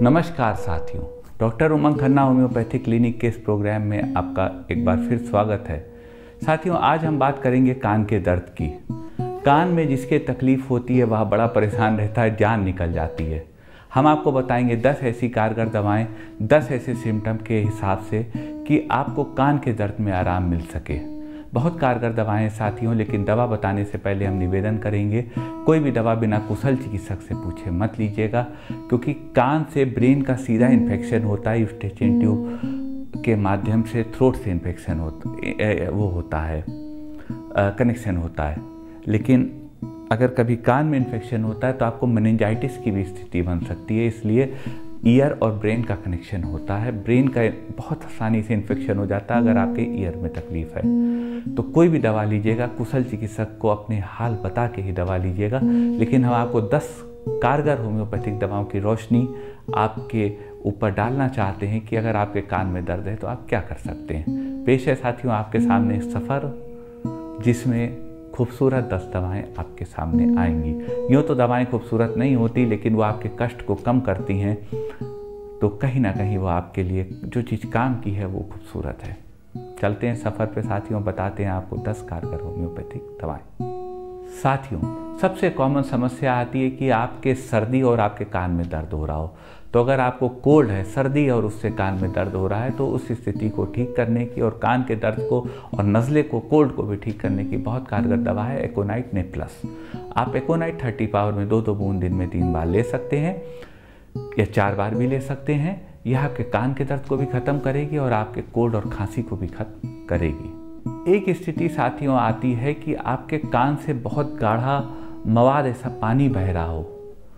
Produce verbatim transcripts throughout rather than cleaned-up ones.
नमस्कार साथियों, doctor Umang Khanna homeopathic clinic के इस प्रोग्राम में आपका एक बार फिर स्वागत है। साथियों, आज हम बात करेंगे कान के दर्द की। कान में जिसके तकलीफ होती है वह बड़ा परेशान रहता है, जान निकल जाती है। हम आपको बताएंगे दस ऐसी कारगर दवाएं, दस ऐसे सिम्टम के हिसाब से कि आपको कान के दर्द में आराम मिल सके। बहुत कारगर दवाएं हैं साथियों, लेकिन दवा बताने से पहले हम निवेदन करेंगे कोई भी दवा बिना कुशल चिकित्सक से पूछे मत लीजिएगा, क्योंकि कान से ब्रेन का सीधा इन्फेक्शन होता है। यूस्टेचियन ट्यूब के माध्यम से थ्रोट से इन्फेक्शन होता वो होता है, कनेक्शन होता है। लेकिन अगर कभी कान में इन्फेक्शन होता है तो आपको मेनिंजाइटिस की भी स्थिति बन सकती है। इसलिए ईयर और ब्रेन का कनेक्शन होता है। ब्रेन का बहुत आसानी से इन्फेक्शन हो जाता है अगर आपके ईयर में तकलीफ है। तो कोई भी दवा लीजिएगा, कुशल चिकित्सक को अपने हाल बता के ही दवा लीजिएगा। लेकिन हम आपको दस कारगर होम्योपैथिक दवाओं की रोशनी आपके ऊपर डालना चाहते हैं कि अगर आपके कान में दर्द है तो आप क्या कर सकते हैं। पेश है साथियों आपके सामने सफ़र, जिसमें खूबसूरत दस दवाएं आपके सामने आएंगी। यूँ तो दवाएं खूबसूरत नहीं होती, लेकिन वो आपके कष्ट को कम करती हैं, तो कहीं ना कहीं वो आपके लिए जो चीज़ काम की है वो खूबसूरत है। चलते हैं सफ़र पे साथियों, बताते हैं आपको दस कारगर होम्योपैथिक दवाएं। साथियों, सबसे कॉमन समस्या आती है कि आपके सर्दी और आपके कान में दर्द हो रहा हो। तो अगर आपको कोल्ड है, सर्दी और उससे कान में दर्द हो रहा है, तो उस स्थिति को ठीक करने की और कान के दर्द को और नज़ले को, कोल्ड को भी ठीक करने की बहुत कारगर दवा है एकोनाइट ने प्लस। आप एकोनाइट थर्टी पावर में दो दो बूंद दिन में तीन बार ले सकते हैं या चार बार भी ले सकते हैं। यह आपके कान के दर्द को भी ख़त्म करेगी और आपके कोल्ड और खांसी को भी खत्म करेगी। एक स्थिति साथियों आती है कि आपके कान से बहुत गाढ़ा मवाद, ऐसा पानी बह रहा हो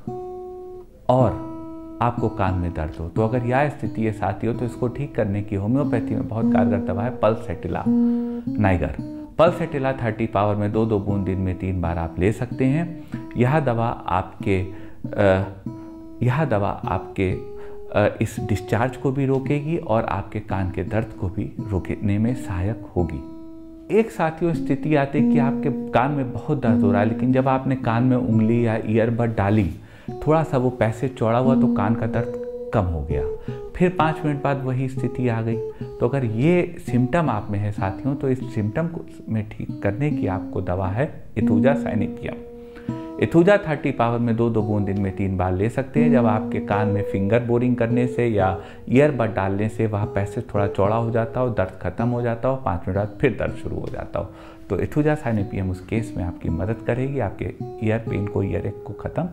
और आपको कान में दर्द हो। तो अगर यह स्थिति है साथियों, तो इसको ठीक करने की होम्योपैथी में बहुत कारगर दवा है pulsatilla niger. Pulsatilla thirty power में दो दो बूंद दिन में तीन बार आप ले सकते हैं। यह दवा आपके आ, यह दवा आपके आ, इस डिस्चार्ज को भी रोकेगी और आपके कान के दर्द को भी रोकने में सहायक होगी। एक साथियों स्थिति आती है कि आपके कान में बहुत दर्द हो रहा है, लेकिन जब आपने कान में उंगली या ईयरबड डाली, थोड़ा सा वो पैसे चौड़ा हुआ तो कान का दर्द कम हो गया। फिर पाँच मिनट बाद वही स्थिति आ गई। तो अगर ये सिम्टम आप में है साथियों, तो इस सिम्टम को में ठीक करने की आपको दवा है एथुजा साइनेपियम। एथुजा थर्टी पावर में दो दो बूंद दिन में तीन बार ले सकते हैं। जब आपके कान में फिंगर बोरिंग करने से या ईयरबड डालने से वह पैसे थोड़ा चौड़ा हो जाता हो, दर्द खत्म हो जाता हो, पाँच मिनट बाद फिर दर्द शुरू हो जाता हो, तो एथुजा साइनेपियम उस केस में आपकी मदद करेगी, आपके ईयर पेन को, ईयर एक को ख़त्म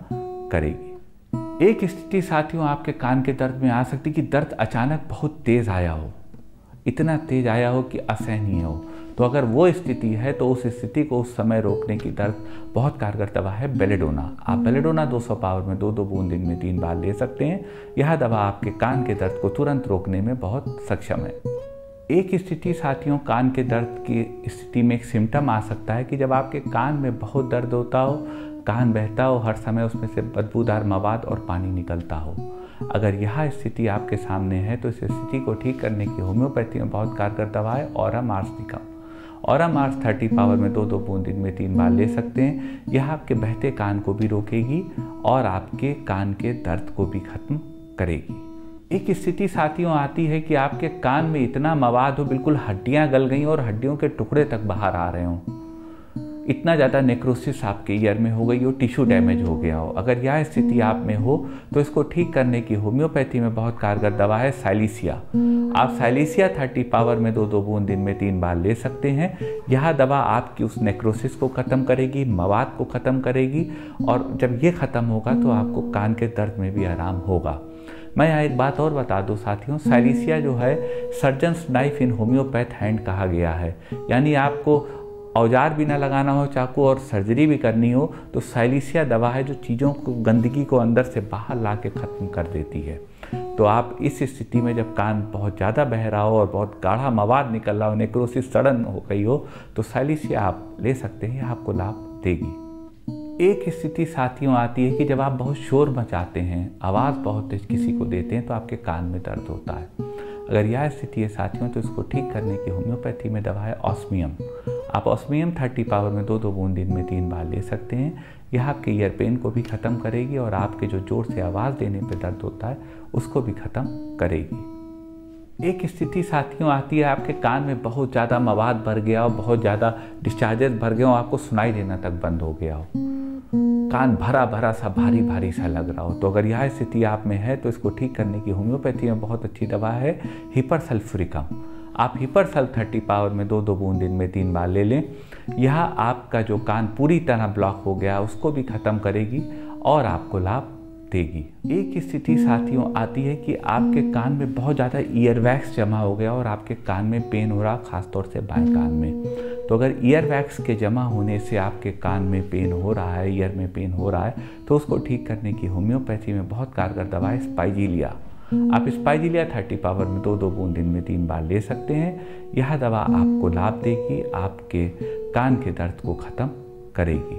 करेगी। एक स्थिति साथियों आपके कान के दर्द में आ सकती कि दर्द अचानक बहुत तेज आया हो, इतना तेज आया हो कि असहनीय हो। तो अगर वो स्थिति है तो उस स्थिति को उस समय रोकने की दर्द बहुत कारगर दवा है बेलेडोना। आप बेलेडोना दो सौ पावर में दो दो बूंद दिन में तीन बार ले सकते हैं। यह दवा आपके कान के दर्द को तुरंत रोकने में बहुत सक्षम है। एक स्थिति साथियों कान के दर्द की स्थिति में एक सिम्टम आ सकता है कि जब आपके कान में बहुत दर्द होता हो, कान बहता हो, हर समय उसमें से बदबूदार मवाद और पानी निकलता हो। अगर यह स्थिति आपके सामने है तो इस स्थिति को ठीक करने की होम्योपैथी में बहुत कारगर दवा है ऑरा मार्स निकम। ऑरा मार्स थर्टी पावर में दो दो बूंद दिन में तीन बार ले सकते हैं। यह आपके बहते कान को भी रोकेगी और आपके कान के दर्द को भी खत्म करेगी। एक स्थिति साथियों आती है कि आपके कान में इतना मवाद हो, बिल्कुल हड्डियां गल गई और हड्डियों के टुकड़े तक बाहर आ रहे हों, इतना ज़्यादा नेक्रोसिस आपके ईयर में हो गई हो, टिश्यू डैमेज हो गया हो। अगर यह स्थिति आप में हो तो इसको ठीक करने की होम्योपैथी में बहुत कारगर दवा है साइलिसिया। आप साइलिसिया थर्टी पावर में दो दो बूंद दिन में तीन बार ले सकते हैं। यह दवा आपकी उस नेक्रोसिस को ख़त्म करेगी, मवाद को ख़त्म करेगी, और जब ये ख़त्म होगा तो आपको कान के दर्द में भी आराम होगा। मैं यहाँ एक बात और बता दूँ साथियों, साइलिसिया जो है surgeon's knife in homeopath hand कहा गया है। यानी आपको औजार भी ना लगाना हो, चाकू, और सर्जरी भी करनी हो, तो साइलिसिया दवा है जो चीज़ों को, गंदगी को अंदर से बाहर ला के ख़त्म कर देती है। तो आप इस स्थिति में जब कान बहुत ज़्यादा बह रहा हो और बहुत गाढ़ा मवाद निकल रहा हो, नेक्रोसिस सड़न हो गई हो, तो साइलिसिया आप ले सकते हैं, आपको लाभ देगी। एक स्थिति साथियों आती है कि जब आप बहुत शोर मचाते हैं, आवाज़ बहुत तेज किसी को देते हैं, तो आपके कान में दर्द होता है। अगर यह स्थिति है साथियों, तो इसको ठीक करने की होम्योपैथी में दवा है ऑस्मियम। आप ऑस्मियम थर्टी पावर में दो दो बूंद दिन में तीन बार ले सकते हैं। यह आपके ईयर पेन को भी ख़त्म करेगी और आपके जो जोर से आवाज़ देने पे दर्द होता है उसको भी ख़त्म करेगी। एक स्थिति साथियों आती है, आपके कान में बहुत ज़्यादा मवाद भर गया हो, बहुत ज़्यादा डिस्चार्जेस भर गए हो, आपको सुनाई देना तक बंद हो गया हो, कान भरा भरा सा भारी भारी सा लग रहा हो। तो अगर यह स्थिति आप में है तो इसको ठीक करने की होम्योपैथी में बहुत अच्छी दवा है हिपर सल्फ्यूरिकम। आप हिपर सल्फ थर्टी पावर में दो दो बूंद दिन में तीन बार ले लें। यह आपका जो कान पूरी तरह ब्लॉक हो गया उसको भी ख़त्म करेगी और आपको लाभ देगी। एक स्थिति साथियों आती है कि आपके कान में बहुत ज़्यादा ईयर वैक्स जमा हो गया और आपके कान में पेन हो रहा, खासतौर से बाएं कान में। तो अगर ईयर वैक्स के जमा होने से आपके कान में पेन हो रहा है, ईयर में पेन हो रहा है, तो उसको ठीक करने की होम्योपैथी में बहुत कारगर दवा है स्पाइजीलिया। आप स्पाइजीलिया थर्टी पावर में दो दो बूंद दिन में तीन बार ले सकते हैं। यह दवा आपको लाभ देगी, आपके कान के दर्द को ख़त्म करेगी।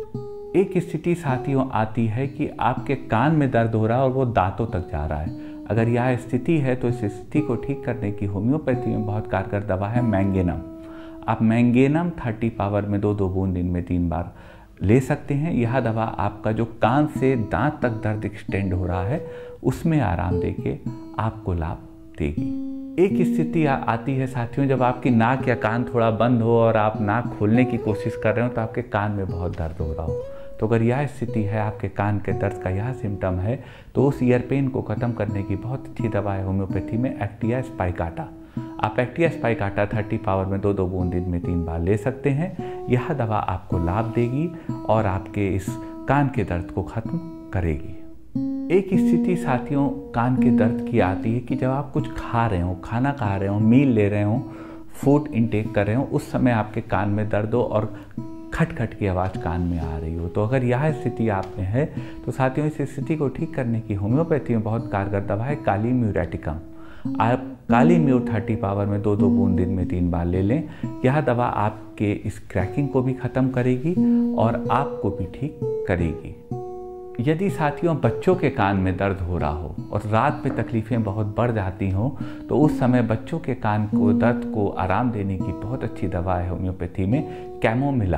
एक स्थिति साथियों आती है कि आपके कान में दर्द हो रहा है और वो दांतों तक जा रहा है। अगर यह स्थिति है तो इस स्थिति को ठीक करने की होम्योपैथी में बहुत कारगर दवा है मैंगेनम। आप मैंगेनम थर्टी पावर में दो दो बूंद दिन में तीन बार ले सकते हैं। यह दवा आपका जो कान से दांत तक दर्द एक्सटेंड हो रहा है उसमें आराम देके आपको लाभ देगी। एक स्थिति आती है साथियों, जब आपकी नाक या कान थोड़ा बंद हो और आप नाक खोलने की कोशिश कर रहे हो तो आपके कान में बहुत दर्द हो रहा हो। तो अगर यह स्थिति है, आपके कान के दर्द का यह सिम्टम है, तो उस ईयर पेन को ख़त्म करने की बहुत अच्छी दवा है होम्योपैथी में एक्टिया स्पाइकाटा। आप एक्टिया स्पाइकाटा थर्टी पावर में दो दो बूंद दिन में तीन बार ले सकते हैं। यह दवा आपको लाभ देगी और आपके इस कान के दर्द को ख़त्म करेगी। एक स्थिति साथियों कान के दर्द की आती है कि जब आप कुछ खा रहे हो, खाना खा रहे हो, मील ले रहे हो, फूड इनटेक कर रहे हो, उस समय आपके कान में दर्द हो और खट खट की आवाज़ कान में आ रही हो। तो अगर यह स्थिति आप में है तो साथियों इस स्थिति को ठीक करने की होम्योपैथी में बहुत कारगर दवा है काली म्यूरेटिकम। आप काली म्यू थर्टी पावर में दो दो बूंद दिन में तीन बार ले लें। यह दवा आपके इस क्रैकिंग को भी ख़त्म करेगी और आपको भी ठीक करेगी। यदि साथियों बच्चों के कान में दर्द हो रहा हो और रात में तकलीफ़ें बहुत बढ़ जाती हों तो उस समय बच्चों के कान को दर्द को आराम देने की बहुत अच्छी दवा है होम्योपैथी में कैमोमिला।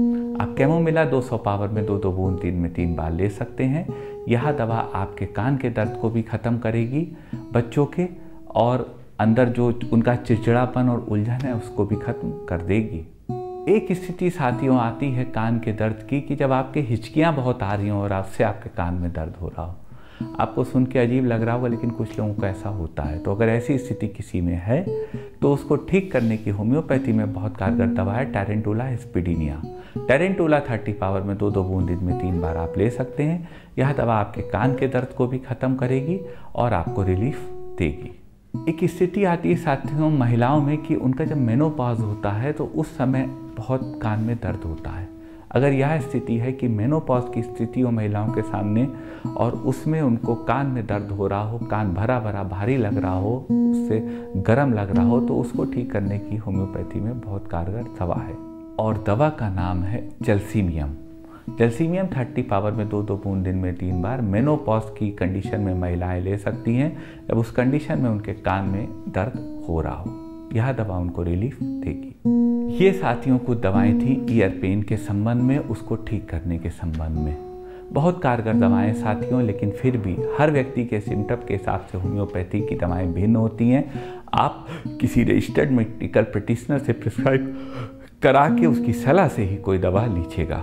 आप कैमोमिला दो सौ पावर में दो दो बूंद दिन में तीन बार ले सकते हैं। यह दवा आपके कान के दर्द को भी ख़त्म करेगी, बच्चों के और अंदर जो उनका चिड़चिड़ापन और उलझन है उसको भी ख़त्म कर देगी। एक स्थिति साथियों आती है कान के दर्द की कि जब आपके हिचकियाँ बहुत आ रही हों और आपसे आपके कान में दर्द हो रहा हो। आपको सुन के अजीब लग रहा होगा लेकिन कुछ लोगों को ऐसा होता है। तो अगर ऐसी स्थिति किसी में है तो उसको ठीक करने की होम्योपैथी में बहुत कारगर दवा है टेरेंटुला स्पीडिनिया। टेरेंटुला थर्टी पावर में दो दो बूंद दिन में तीन बार आप ले सकते हैं। यह दवा आपके कान के दर्द को भी ख़त्म करेगी और आपको रिलीफ देगी। एक स्थिति आती है साथियों महिलाओं में कि उनका जब मेनोपॉज होता है तो उस समय बहुत कान में दर्द होता है। अगर यह स्थिति है कि मेनोपॉज की स्थिति हो महिलाओं के सामने और उसमें उनको कान में दर्द हो रहा हो, कान भरा भरा भारी लग रहा हो, उससे गर्म लग रहा हो, तो उसको ठीक करने की होम्योपैथी में बहुत कारगर दवा है और दवा का नाम है जलसीमियम। जलसीमियम थर्टी पावर में दो दो बूंद दिन में तीन बार मेनोपॉज की कंडीशन में महिलाएं ले सकती हैं जब उस कंडीशन में उनके कान में दर्द हो रहा हो। यह दवा उनको रिलीफ देगी। ये साथियों कुछ दवाएं थी ईयर पेन के संबंध में, उसको ठीक करने के संबंध में। बहुत कारगर दवाएं साथियों, लेकिन फिर भी हर व्यक्ति के सिम्टम के हिसाब से होम्योपैथी की दवाएं भिन्न होती हैं। आप किसी रजिस्टर्ड मेडिकल प्रैक्टिशनर से प्रिस्क्राइब करा के उसकी सलाह से ही कोई दवा लीजिएगा।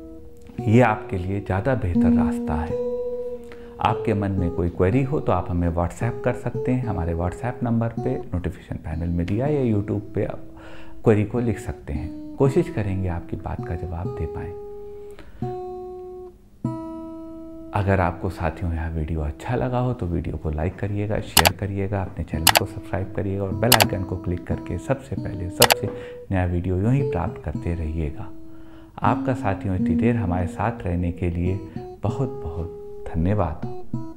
ये आपके लिए ज़्यादा बेहतर रास्ता है। आपके मन में कोई क्वेरी हो तो आप हमें व्हाट्सएप कर सकते हैं। हमारे व्हाट्सएप नंबर पे नोटिफिकेशन पैनल में दिया या यूट्यूब पे आप क्वेरी को लिख सकते हैं। कोशिश करेंगे आपकी बात का जवाब दे पाएँ। अगर आपको साथियों यह वीडियो अच्छा लगा हो तो वीडियो को लाइक करिएगा, शेयर करिएगा, अपने चैनल को सब्सक्राइब करिएगा और बेल आइकन को क्लिक करके सबसे पहले सबसे नया वीडियो यूँ ही प्राप्त करते रहिएगा। आपका साथियों इतनी देर हमारे साथ रहने के लिए बहुत बहुत धन्यवाद।